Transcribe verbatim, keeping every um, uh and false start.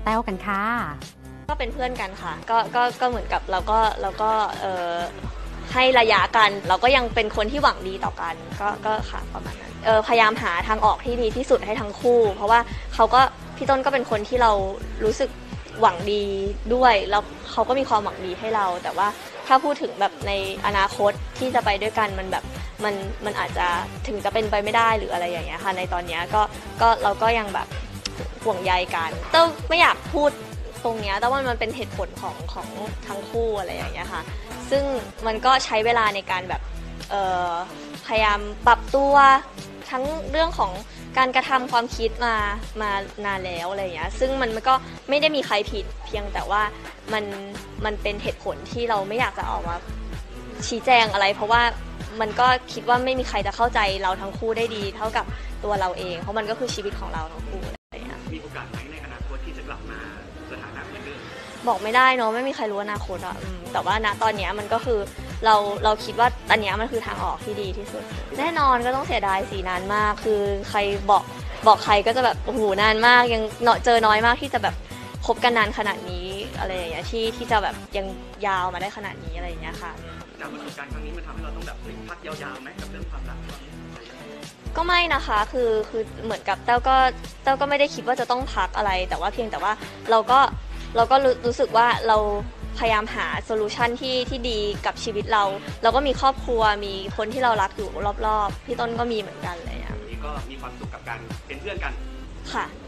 แต้วกันค่ะก็เป็นเพื่อนกันค่ะก็ก็ก็เหมือนกับเราก็เราก็เอ่อให้ระยะกันเราก็ยังเป็นคนที่หวังดีต่อกันก็ก็ค่ะประมาณนั้นเออพยายามหาทางออกที่ดีที่สุดให้ทั้งคู่เพราะว่าเขาก็พี่ต้นก็เป็นคนที่เรารู้สึกหวังดีด้วยแล้วเขาก็มีความหวังดีให้เราแต่ว่าถ้าพูดถึงแบบในอนาคตที่จะไปด้วยกันมันแบบมันมันอาจจะถึงจะเป็นไปไม่ได้หรืออะไรอย่างเงี้ยค่ะในตอนนี้ก็ก็เราก็ยังแบบห่วงใยกันเต้าไม่อยากพูดตรงเนี้ยแต่ว่ามันเป็นเหตุผลของของทั้งคู่อะไรอย่างเงี้ยค่ะซึ่งมันก็ใช้เวลาในการแบบเอ่อพยายามปรับตัวทั้งเรื่องของการกระทำความคิดมามานานแล้วอะไรอย่างเงี้ยซึ่งมันก็ไม่ได้มีใครผิดเพียงแต่ว่ามันมันเป็นเหตุผลที่เราไม่อยากจะออกมาชี้แจงอะไรเพราะว่ามันก็คิดว่าไม่มีใครจะเข้าใจเราทั้งคู่ได้ดีเท่ากับตัวเราเองเพราะมันก็คือชีวิตของเราทั้งคู่อะไรอย่างเงี้ยมีโอกาสไหมในอนาคตที่จะกลับมาสถานะเหมือนเดิมบอกไม่ได้เนาะไม่มีใครรู้อนาคตอ่ะแต่ว่าณตอนนี้มันก็คือเราเราคิดว่าอันนี้มันคือทางออกที่ดีที่สุดแน่นอนก็ต้องเสียดายสีนานมากคือใครบอกบอกใครก็จะแบบโอ้โหนานมากยังเจอน้อยมากที่จะแบบคบกันนานขนาดนี้อะไรอย่างเงี้ยที่ที่จะแบบยังยาวมาได้ขนาดนี้อะไรอย่างเงี้ยค่ะจากประสบการณ์ครั้งนี้มันทำให้เราต้องแบบพักยาวๆไหมกับเรื่องความรักก็ไม่นะคะคือคือเหมือนกับเต้าก็เต้าก็ไม่ได้คิดว่าจะต้องพักอะไรแต่ว่าเพียงแต่ว่าเราก็เราก็รู้สึกว่าเราพยายามหาโซลูชันที่ที่ดีกับชีวิตเราเราก็มีครอบครัวมีคนที่เรารักอยู่รอบๆพี่ต้นก็มีเหมือนกันเลยอ่ะนี่ก็มีความสุขกับการเป็นเพื่อนกันค่ะ